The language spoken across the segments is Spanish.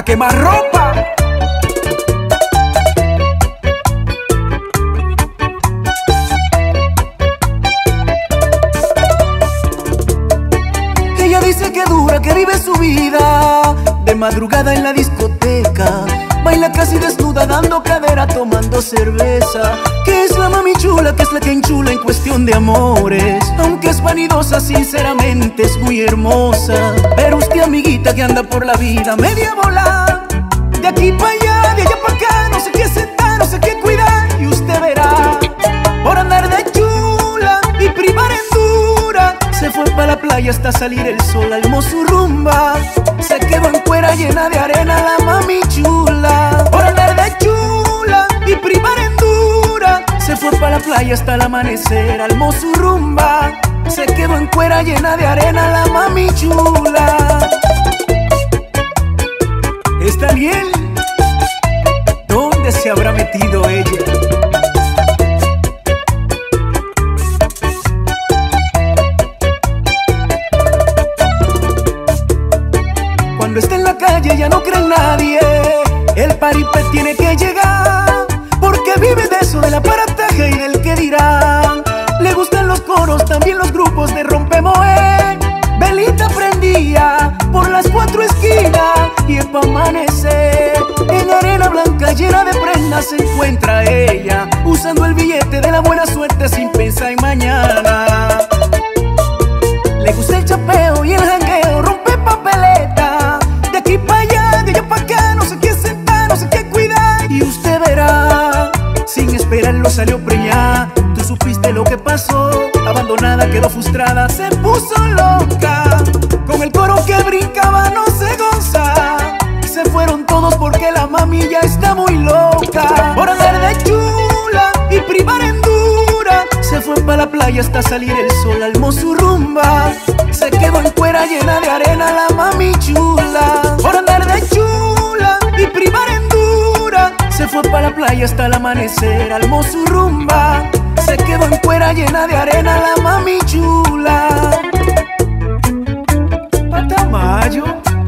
a quemar ropa. Ella dice que dura, que vive su vida de madrugada en la discoteca. Baila casi desnuda, dando cadera, tomando cerveza. Que es la mami chula, que es la que enchula en cuestión de amores. Aunque es vanidosa, sinceramente es muy hermosa. Pero usted, amiguita, que anda por la vida media bola, de aquí para allá, de allá para acá, no sé qué sentar, no sé qué cuidar. Y usted verá, por andar de chula y primar en dura, se fue para la playa hasta salir el sol, armó su rumba. Se quedó en cuera llena de arena la mami chula. Por andar de chula y primar en dura, se fue para la playa hasta el amanecer, armó su rumba. Se quedó en cuera llena de arena la mami chula. ¿Es Daniel? ¿Dónde se habrá metido ella? Cuando está en la calle ya no cree en nadie, el paripé tiene que llegar, porque vive de eso, del aparataje y del que dirán. Le gustan los coros, también los grupos de rompemoé. Velita prendía por las 4 esquinas y es pa' amanecer. En arena blanca llena de prendas se encuentra ella, usando el billete de la buena suerte sin pensar en mañana. Le gusta el chapeo y el jangueo, rompe papeleta, de aquí para allá, de allá para acá, no sé qué sentar, no sé qué cuidar. Y usted verá, sin esperarlo salió preñada. Tú supiste lo que pasó, abandonada, quedó frustrada, se puso loca. Con el coro que brincaba no se goza. Se fueron todos porque la mami ya está muy loca. Por andar de chula y primar en dura, se fue para la playa hasta salir el sol, armó su rumba. Se quedó en cuera llena de arena la mami chula. Por andar de chula y primar en dura, se fue para la playa hasta el amanecer, armó su rumba. Se quedó en cuera llena de arena la mami chula. Patamayo.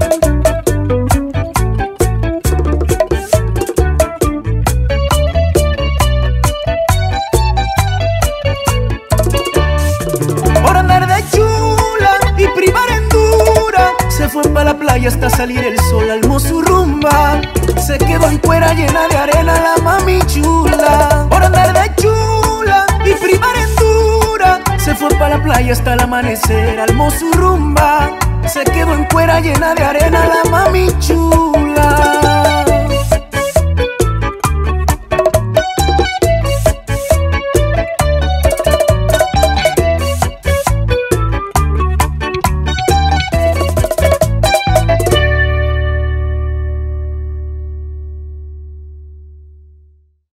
Por andar de chula y primar en dura, se fue para la playa hasta salir el sol, armó su rumba. Se quedó en cuera llena de arena la mami chula. Por andar de chula y primar en dura, se fue para la playa hasta el amanecer, armó su rumba. Se quedó en cuera llena de arena la mami chula.